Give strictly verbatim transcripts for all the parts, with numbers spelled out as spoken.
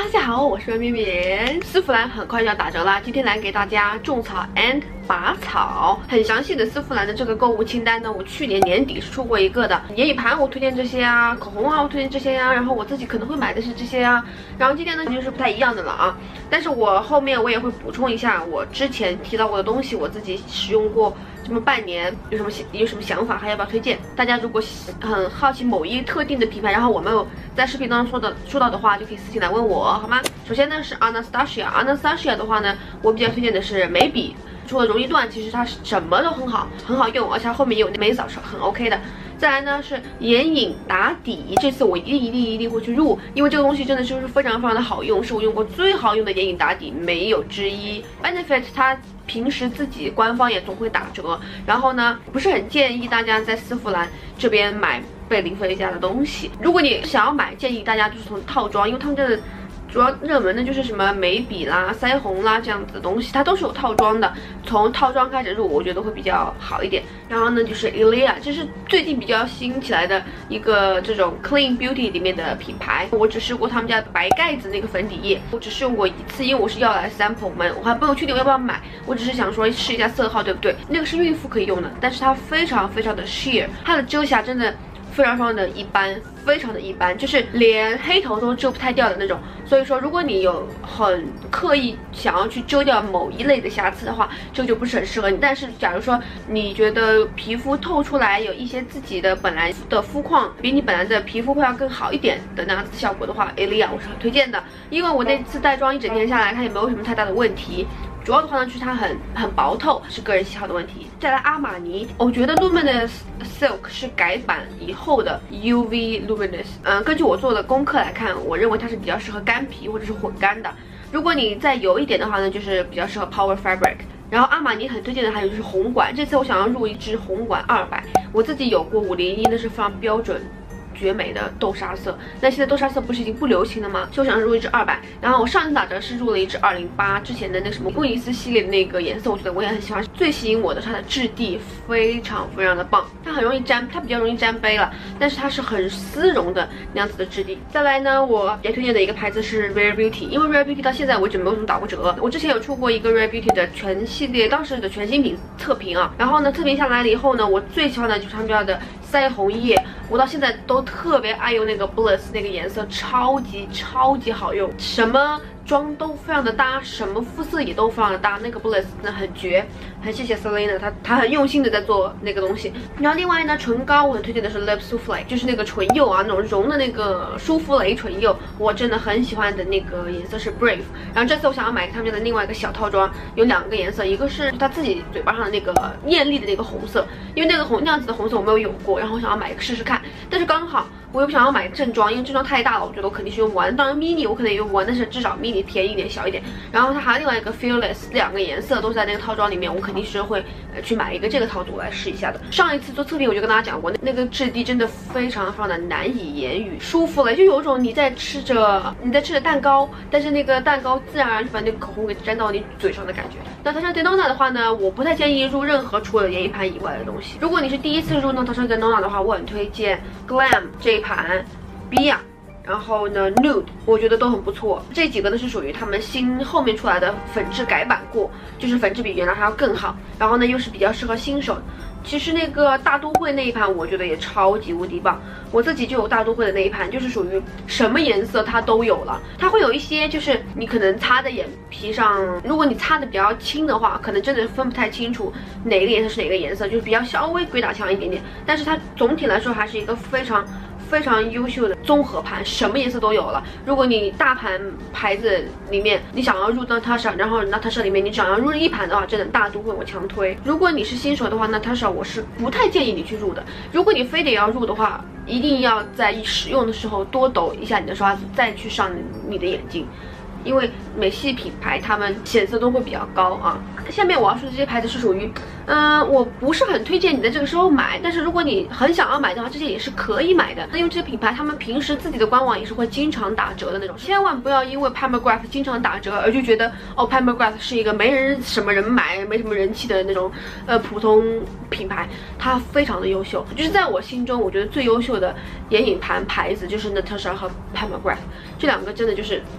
大家好，我是绵绵。丝芙兰很快就要打折啦，今天来给大家种草 and 拔草。很详细的丝芙兰的这个购物清单呢，我去年年底是出过一个的。眼影盘我推荐这些啊，口红啊我推荐这些呀、啊，然后我自己可能会买的是这些呀、啊。然后今天呢就是不太一样的了啊，但是我后面我也会补充一下我之前提到过的东西，我自己使用过这么半年，有什么有什么想法，还要不要推荐？大家如果很好奇某一特定的品牌，然后我没有在视频当中说的说到的话，就可以私信来问我，好吗？首先呢是 Anastasia，Anastasia 的话呢，我比较推荐的是眉笔。除了容易断，其实它什么都很好，很好用，而且它后面也有眉扫是很 OK 的。再来呢是眼影打底，这次我一定一定一定会去入，因为这个东西真的就是非常非常的好用，是我用过最好用的眼影打底，没有之一。Benefit 它平时自己官方也总会打折，然后呢不是很建议大家在丝芙兰这边买贝玲妃家的东西。如果你想要买，建议大家就是从套装，因为他们这个主要热门的就是什么眉笔啦、腮红啦这样子的东西，它都是有套装的。从套装开始入，我觉得会比较好一点。然后呢，就是 Ilia， 这是最近比较新起来的一个这种 Clean Beauty 里面的品牌。我只试过他们家白盖子那个粉底液，我只试用过一次，因为我是要来 sample 们，我还不用确定我要不要买，我只是想说试一下色号对不对。那个是孕妇可以用的，但是它非常非常的 sheer， 它的遮瑕真的非常非常的一般，非常的一般，就是连黑头都遮不太掉的那种。所以说，如果你有很刻意想要去遮掉某一类的瑕疵的话，这个就不是很适合你。但是，假如说你觉得皮肤透出来有一些自己的本来的肤况，比你本来的皮肤会要更好一点的那样子效果的话 ，Ilia 我是很推荐的，因为我那次带妆一整天下来，它也没有什么太大的问题。主要的话呢，就是它很很薄透，是个人喜好的问题。再来阿玛尼，我觉得 Luminous Silk 是改版以后的 U V Luminous。嗯，根据我做的功课来看，我认为它是比较适合干皮或者是混干的。如果你再油一点的话呢，就是比较适合 Power Fabric。然后阿玛尼很推荐的还有就是红管，这次我想要入一支红管二百，我自己有过五零一，那是非常标准绝美的豆沙色，那现在豆沙色不是已经不流行了吗？所以我想入一支二百，然后我上次打折是入了一支二零八，之前的那什么布宜斯系列的那个颜色，我觉得我也很喜欢。最吸引我的是它的质地非常非常的棒，它很容易沾，它比较容易沾杯了，但是它是很丝绒的那样子的质地。再来呢，我比较推荐的一个牌子是 Rare Beauty， 因为 Rare Beauty 到现在为止没有怎么打过折。我之前有出过一个 Rare Beauty 的全系列当时的全新品测评啊，然后呢测评下来了以后呢，我最喜欢的就是他们家的腮红液，我到现在都特别爱用那个 Bliss 那个颜色，超级超级好用，什么妆都非常的搭，什么肤色也都非常的搭，那个 Bliss 真的很绝，很谢谢 Selena， 她她很用心的在做那个东西。然后另外呢，唇膏我很推荐的是 Lip Souffle， 就是那个唇釉啊，那种绒的那个舒芙蕾唇釉，我真的很喜欢的那个颜色是 Brave。然后这次我想要买他们家的另外一个小套装，有两个颜色，一个是他自己嘴巴上的那个艳丽的那个红色，因为那个红那样子的红色我没有有过，然后我想要买一个试试看，但是刚好我又不想要买正装，因为正装太大了，我觉得我肯定是用不完。当然 mini 我可能也用不完，但是至少 mini 便宜一点，小一点。然后它还有另外一个 Fearless， 两个颜色都是在那个套装里面，我肯定是会呃去买一个这个套组来试一下的。上一次做测评我就跟大家讲过，那个质地真的非常非常的难以言语，舒服了，就有种你在吃着你在吃着蛋糕，但是那个蛋糕自然而然把那个口红给沾到你嘴上的感觉。那它上 Denona 的话呢，我不太建议入任何除了眼影盘以外的东西。如果你是第一次入那它上 Denona 的话，我很推荐 Glam 这一盘 Bia， 然后呢 Nude 我觉得都很不错。这几个呢是属于他们新后面出来的粉质改版过，就是粉质比原来还要更好，然后呢又是比较适合新手。其实那个大都会那一盘我觉得也超级无敌棒，我自己就有大都会的那一盘，就是属于什么颜色它都有了。它会有一些就是你可能擦在眼皮上，如果你擦的比较轻的话，可能真的分不太清楚哪个颜色是哪个颜色，就是比较稍微鬼打墙一点点。但是它总体来说还是一个非常非常优秀的综合盘，什么颜色都有了。如果你大盘牌子里面你想要入 Natasha， 然后 Natasha 里面你想要入一盘的话，真的大都会我强推。如果你是新手的话， Natasha 我是不太建议你去入的。如果你非得要入的话，一定要在使用的时候多抖一下你的刷子，再去上你的眼睛。因为美系品牌它们显色都会比较高啊。下面我要说的这些牌子是属于，嗯、呃，我不是很推荐你在这个时候买，但是如果你很想要买的话，这些也是可以买的。因为这些品牌他们平时自己的官网也是会经常打折的那种，千万不要因为 Palmograph 经常打折而就觉得哦 Palmograph 是一个没人什么人买、没什么人气的那种呃普通品牌，它非常的优秀。就是在我心中，我觉得最优秀的眼影盘牌子就是 Natasha 和 Palmograph， 这两个真的就是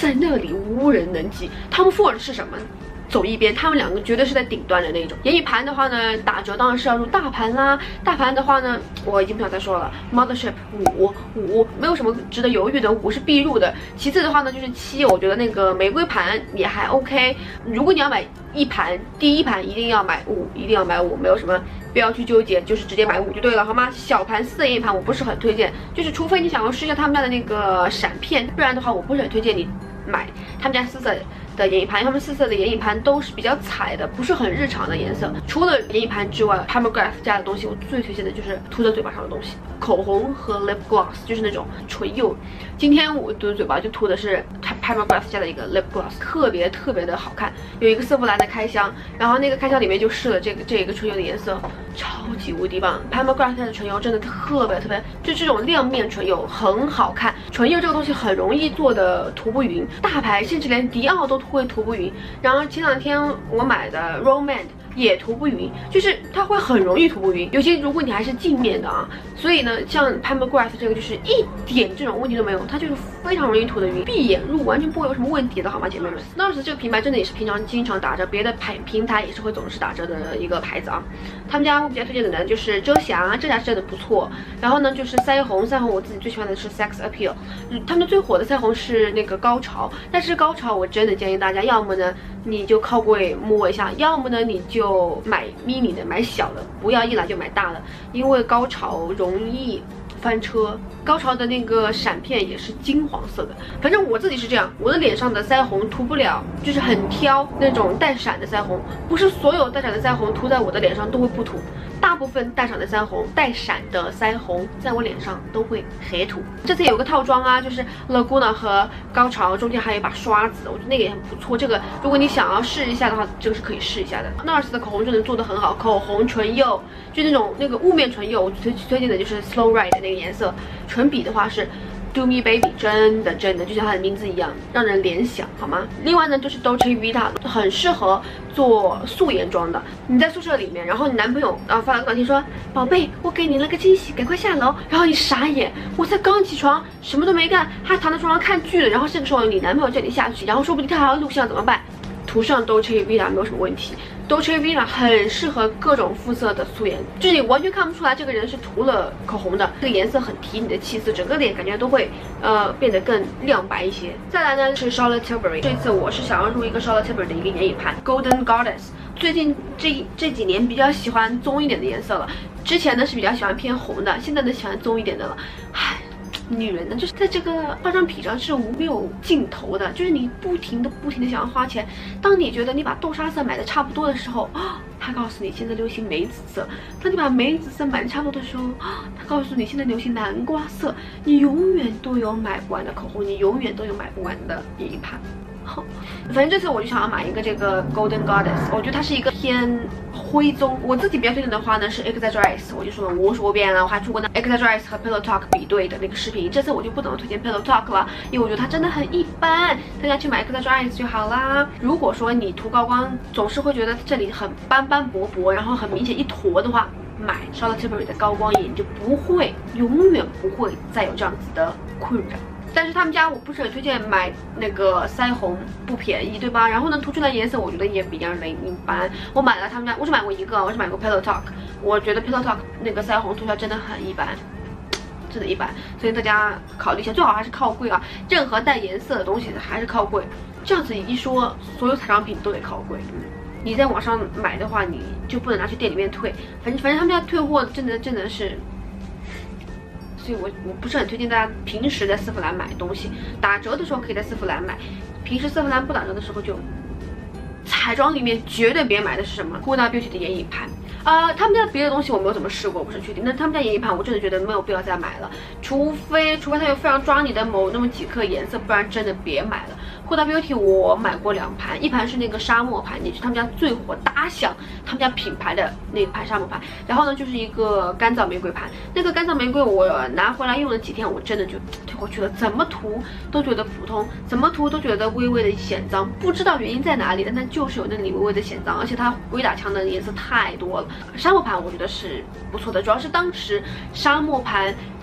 在那里无人能及。Tom Ford 是什么？走一边，他们两个绝对是在顶端的那种。眼影盘的话呢，打折当然是要入大盘啦。大盘的话呢，我已经不想再说了 ，Mothership 五五没有什么值得犹豫的，五是必入的。其次的话呢，就是七，我觉得那个玫瑰盘也还 OK。如果你要买一盘，第一盘一定要买五，一定要买五，没有什么不要去纠结，就是直接买五就对了，好吗？小盘四的眼影盘我不是很推荐，就是除非你想要试一下他们家的那个闪片，不然的话我不是很推荐你买他们家四色的眼影盘，他们四色的眼影盘都是比较彩的，不是很日常的颜色。除了眼影盘之外 ，Palmograph 家的东西我最推荐的就是涂在嘴巴上的东西，口红和 lip gloss， 就是那种唇釉。今天我涂的嘴巴就涂的是 Palmograph 家的一个 lip gloss， 特别特别的好看。有一个丝芙兰的开箱，然后那个开箱里面就试了这个这一个唇釉的颜色，超级无敌棒。Palmograph 家的唇釉真的特别特别，就这种亮面唇釉很好看。唇釉这个东西很容易做的涂不匀，大牌甚至连迪奥都会涂不匀。然后前两天我买的 Romand 也涂不匀，就是它会很容易涂不匀，尤其如果你还是镜面的啊。所以呢，像 Palmograph 这个就是一点这种问题都没有，它就是非常容易涂得匀，闭眼入完全不会有什么问题的，好吗，姐妹们 ？Nars 这个品牌真的也是平常经常打折，别的牌平台也是会总是打折的一个牌子啊。他们家我比较推荐的呢就是遮瑕，遮瑕是真的不错。然后呢就是腮红，腮红我自己最喜欢的是 Sex Appeal， 嗯，他们最火的腮红是那个高潮，但是高潮我真的建议大家，要么呢你就靠柜摸一下，要么呢你就买 mini 的，买小的，不要一来就买大的，因为高潮容易翻车。高潮的那个闪片也是金黄色的，反正我自己是这样，我的脸上的腮红涂不了，就是很挑那种带闪的腮红，不是所有带闪的腮红涂在我的脸上都会不涂，大部分带闪的腮红带闪的腮红在我脸上都会黑涂。这次有个套装啊，就是 Laguna 和高潮中间还有一把刷子，我觉得那个也很不错。这个如果你想要试一下的话，这个是可以试一下的。Nars 的口红真的做得很好，口红唇釉就那种那个雾面唇釉，我推推荐的就是 Slow Ride 的那个颜色。唇笔的话是 Do Me Baby， 真的真的就像它的名字一样，让人联想，好吗？另外呢，就是 Dolce Vita， 很适合做素颜妆的。你在宿舍里面，然后你男朋友啊发了个短信说：“宝贝，我给你了个惊喜，赶快下楼。”然后你傻眼，我才刚起床，什么都没干，还躺在床上看剧了。然后这个时候你男朋友叫你下去，然后说不定他还要录像，怎么办？涂上 Dolce Vita 没有什么问题。Dolce Vita 很适合各种肤色的素颜，就是你完全看不出来这个人是涂了口红的，这个颜色很提你的气色，整个脸感觉都会呃变得更亮白一些。再来呢是 Charlotte Tilbury， 这次我是想要入一个 Charlotte Tilbury 的一个眼影盘 Golden Goddess。最近这这几年比较喜欢棕一点的颜色了，之前呢是比较喜欢偏红的，现在呢喜欢棕一点的了。唉。女人呢，就是在这个化妆品上是无没有尽头的，就是你不停的不停的想要花钱。当你觉得你把豆沙色买的差不多的时候，啊，他告诉你现在流行梅子色；当你把梅子色买的差不多的时候，啊，他告诉你现在流行南瓜色。你永远都有买不完的口红，你永远都有买不完的眼影盘。好，反正这次我就想要买一个这个 Golden Goddess， 我觉得它是一个偏灰棕。我自己比较推荐的话呢是 Exaggerate， 我就说了无数遍了，我还出过那 Exaggerate 和 Pillow Talk 比对的那个视频。这次我就不怎么推荐 Pillow Talk 了，因为我觉得它真的很一般，大家去买 Exaggerate 就好啦。如果说你涂高光总是会觉得这里很斑斑驳驳，然后很明显一坨的话，买 Charlotte Tilbury 的高光眼就不会，永远不会再有这样子的困扰。但是他们家我不是很推荐买那个腮红，不便宜，对吧？然后呢，涂出来颜色我觉得也比较人一般。我买了他们家，我只买过一个，我只买过 Pillow Talk， 我觉得 Pillow Talk 那个腮红涂出来真的很一般，真的一般。所以大家考虑一下，最好还是靠柜啊。任何带颜色的东西还是靠柜。这样子一说，所有彩妆品都得靠柜。嗯，你在网上买的话，你就不能拿去店里面退。反正反正他们家退货真的真的是。所以我我不是很推荐大家平时在丝芙兰买东西，打折的时候可以在丝芙兰买，平时丝芙兰不打折的时候就。彩妆里面绝对别买的是什么 Huda Beauty 的眼影盘，呃，他们家别的东西我没有怎么试过，我不是很确定。但他们家眼影盘我真的觉得没有必要再买了，除非除非它有非常抓你的某那么几颗颜色，不然真的别买了。Huda Beauty 我买过两盘，一盘是那个沙漠盘，也是他们家最火打响他们家品牌的那个盘沙漠盘，然后呢就是一个干燥玫瑰盘，那个干燥玫瑰我拿回来用了几天，我真的就退回去了，怎么涂都觉得普通，怎么涂都觉得微微的显脏，不知道原因在哪里，但它就是有那里微微的显脏，而且它鬼打墙的颜色太多了。沙漠盘我觉得是不错的，主要是当时沙漠盘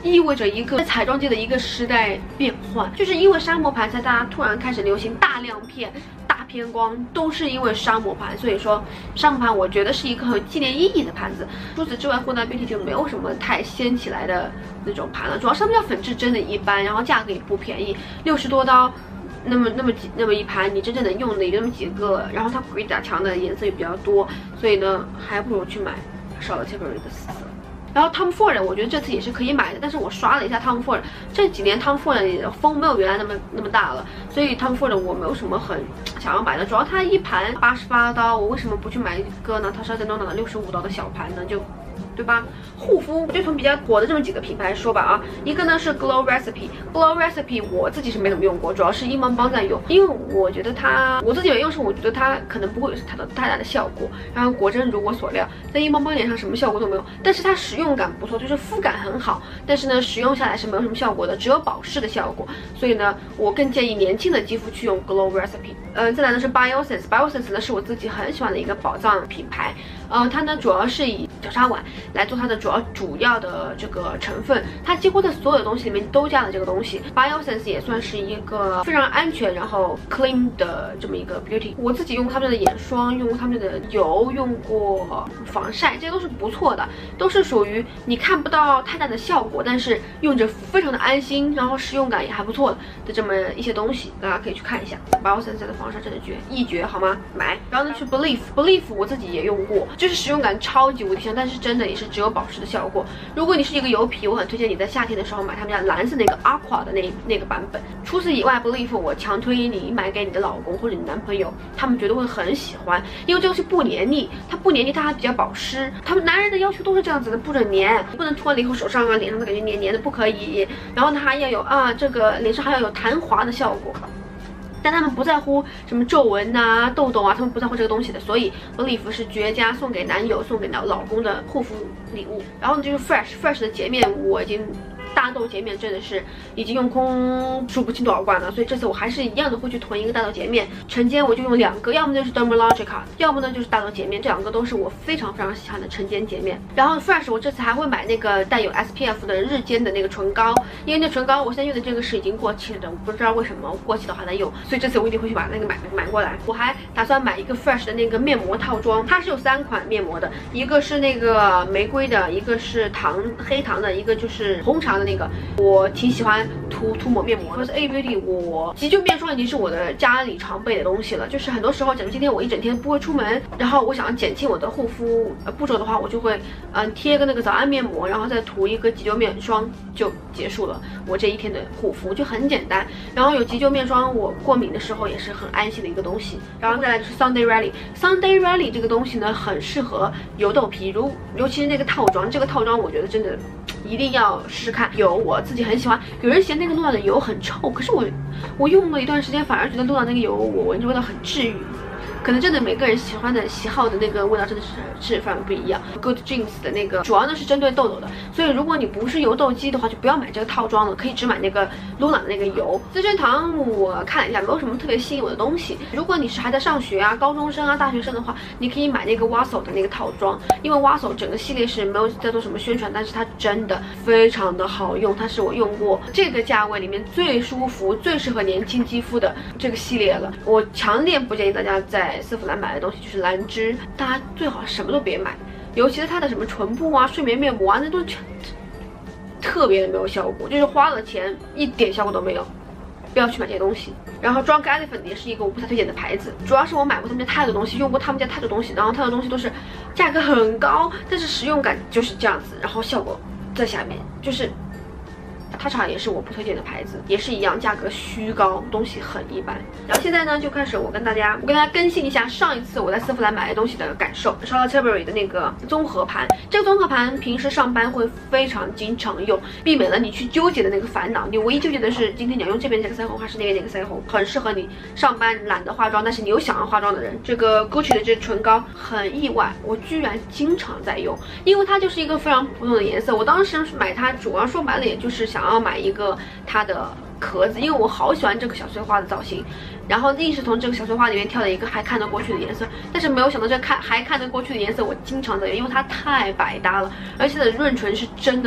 意味着一个彩妆界的一个时代变换，就是因为砂膜盘才大家突然开始流行大亮片、大偏光，都是因为砂膜盘。所以说砂膜盘我觉得是一个很有纪念意义的盘子。除此之外，湖南 Beauty 就没有什么太掀起来的那种盘了，主要上面的粉质真的一般，然后价格也不便宜，六十多刀。那么那么几那么一盘，你真正能用的也就那么几个，然后它鬼打墙的颜色也比较多，所以呢，还不如去买Charlotte Tilbury的四色。然后 Tom Ford 我觉得这次也是可以买的，但是我刷了一下 Tom Ford， 这几年 Tom Ford 的风没有原来那么那么大了，所以 Tom Ford 我没有什么很想要买的，主要它一盘八十八刀，我为什么不去买一个呢？它是在弄到了六十五刀的小盘呢？就。对吧？护肤就从比较火的这么几个品牌说吧啊，一个呢是 Glow Recipe，Glow Recipe 我自己是没怎么用过，主要是英邦邦在用，因为我觉得它我自己没用是我觉得它可能不会有太多太大的效果，然后果真如我所料，在英邦邦脸上什么效果都没有，但是它使用感不错，就是肤感很好，但是呢使用下来是没有什么效果的，只有保湿的效果，所以呢我更建议年轻的肌肤去用 Glow Recipe。呃，再来呢是 Biosense，Biosense 呢是我自己很喜欢的一个宝藏品牌，呃，它呢主要是以角鲨烷来做它的主要主要的这个成分，它几乎在所有的东西里面都加了这个东西。Biosense 也算是一个非常安全然后 clean 的这么一个 beauty。我自己用过他们的眼霜，用过他们的油，用过防晒，这些都是不错的，都是属于你看不到太大的效果，但是用着非常的安心，然后使用感也还不错的这么一些东西，大家可以去看一下。Biosense 的防晒真的绝，一绝好吗？买。然后呢，去 Believe，Believe 我自己也用过，就是使用感超级无敌强，但是真的也是只有保湿的效果。如果你是一个油皮，我很推荐你在夏天的时候买他们家蓝色那个 Aqua 的那那个版本。除此以外 ，Believe 我强推你买给你的老公或者你男朋友，他们绝对会很喜欢，因为这个是不黏腻，它不黏腻，它还比较保湿。他们男人的要求都是这样子的，不准黏，不能涂完了以后手上啊、脸上都感觉黏黏的，不可以。然后呢，还要有啊，这个脸上还要有弹滑的效果。但他们不在乎什么皱纹啊、痘痘啊，他们不在乎这个东西的，所以 Believe 是绝佳送给男友、送给老老公的护肤礼物。然后呢，就是 Fresh Fresh 的洁面，我已经。大豆洁面真的是已经用空数不清多少罐了，所以这次我还是一样的会去囤一个大豆洁面。晨间我就用两个，要么就是 Dermalogica， 要么呢就是大豆洁面，这两个都是我非常非常喜欢的晨间洁面。然后 Fresh 我这次还会买那个带有 S P F 的日间的那个唇膏，因为那唇膏我现在用的这个是已经过期了的，我不知道为什么过期的还在用，所以这次我一定会去把那个买买过来。我还打算买一个 Fresh 的那个面膜套装，它是有三款面膜的，一个是那个玫瑰的，一个是糖黑糖的，一个就是红茶的那个。我挺喜欢涂涂抹面膜的。A Beauty 我急救面霜已经是我的家里常备的东西了，就是很多时候，假如今天我一整天不会出门，然后我想要减轻我的护肤呃步骤的话，我就会嗯、呃、贴个那个早安面膜，然后再涂一个急救面霜就结束了我这一天的护肤，就很简单。然后有急救面霜，我过敏的时候也是很安心的一个东西。然后再来就是 Sunday Rally，Sunday Rally 这个东西呢很适合油痘皮，如尤其是那个套装，这个套装我觉得真的一定要试试看。有我自己很喜欢，有人嫌那个露娜的油很臭，可是我我用了一段时间，反而觉得露娜那个油我闻着味道很治愈。可能真的每个人喜欢的喜好的那个味道真的是是非常不一样。Good Genes 的那个主要呢是针对痘痘的，所以如果你不是油痘肌的话，就不要买这个套装了，可以只买那个 Luna 的那个油。资生堂我看了一下，没有什么特别吸引我的东西。如果你是还在上学啊、高中生啊、大学生的话，你可以买那个 Wassel 的那个套装，因为 Wassel 整个系列是没有在做什么宣传，但是它真的非常的好用，它是我用过这个价位里面最舒服、最适合年轻肌肤的这个系列了。我强烈不建议大家在丝芙兰买的东西就是兰芝，大家最好什么都别买，尤其是它的什么唇部啊、睡眠面膜啊，那都特别的没有效果，就是花了钱一点效果都没有，不要去买这些东西。然后 Drunk Elephant 也是一个我不太推荐的牌子，主要是我买过他们家太多东西，用过他们家太多东西，然后太多东西都是价格很高，但是使用感就是这样子，然后效果在下面就是。它茶也是我不推荐的牌子，也是一样，价格虚高，东西很一般。然后现在呢，就开始我跟大家，我跟大家更新一下上一次我在丝芙兰买的东西的感受。Charlotte Tilbury 的那个综合盘，这个综合盘平时上班会非常经常用，避免了你去纠结的那个烦恼。你唯一纠结的是今天你要用这边这个腮红还是那边那个腮红，很适合你上班懒得化妆，但是你又想要化妆的人。这个 Gucci 的这唇膏很意外，我居然经常在用，因为它就是一个非常普通的颜色。我当时买它主要说白了也就是想要。要买一个它的壳子，因为我好喜欢这个小碎花的造型，然后硬是从这个小碎花里面挑了一个还看得过去的颜色，但是没有想到这看还看得过去的颜色我经常在用，因为它太百搭了，而且它的润唇是真的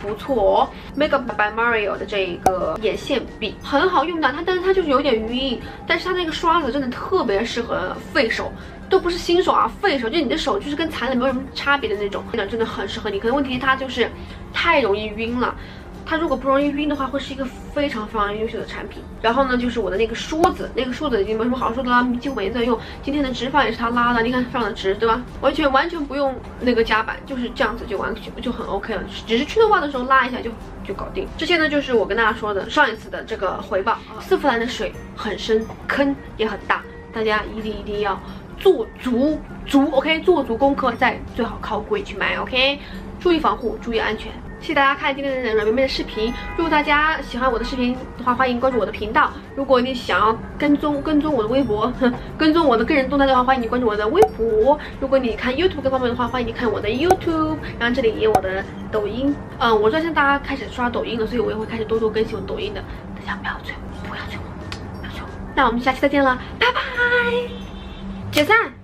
不错哦。Makeup by Mario 的这一个眼线笔很好用的，它但是它就是有点晕，但是它那个刷子真的特别适合废手。都不是新手啊，废手，就你的手就是跟残了没有什么差别的那种，真的真的很适合你。可能问题它就是太容易晕了，它如果不容易晕的话，会是一个非常非常优秀的产品。然后呢，就是我的那个梳子，那个梳子已经没什么好说的了，几乎没在用。今天的直发也是它拉的，你看非常的直，对吧？完全完全不用那个夹板，就是这样子就完全就很 OK 了，只是去头发的时候拉一下就就搞定。这些呢，就是我跟大家说的上一次的这个回报。丝芙兰的水很深，坑也很大，大家一定一定要做足足 OK， 做足功课，再最好靠柜去买 OK， 注意防护，注意安全。谢谢大家看今天的软妹妹的视频。如果大家喜欢我的视频的话，欢迎关注我的频道。如果你想要跟踪跟踪我的微博，跟踪我的个人动态的话，欢迎你关注我的微博。如果你看 YouTube 各方面的话，欢迎你看我的 YouTube。然后这里也有我的抖音。嗯，我最近大家开始刷抖音了，所以我也会开始多多更新我的抖音的。大家不要催我，不要催我，不要催我。那我们下期再见了，拜拜。解散。